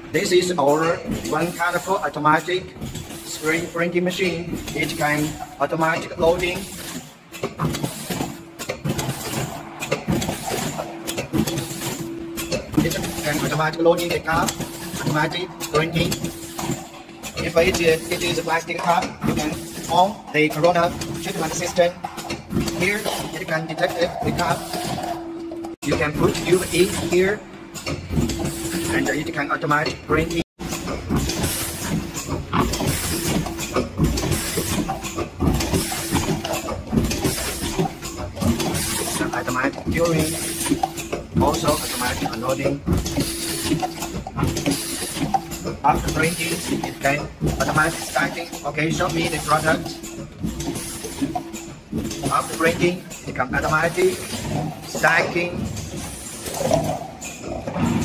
This is our one colorful automatic spray printing machine. It can automatic loading. It can automatic loading the cup, automatic printing. If it is a plastic cup, you can on the corona treatment system. Here, it can detect the cup. You can put UV here, and it can automatic printing. Automatic curing, also automatic unloading. After printing, it can automatic stacking. Okay, show me the product. After printing, it can automatic stacking.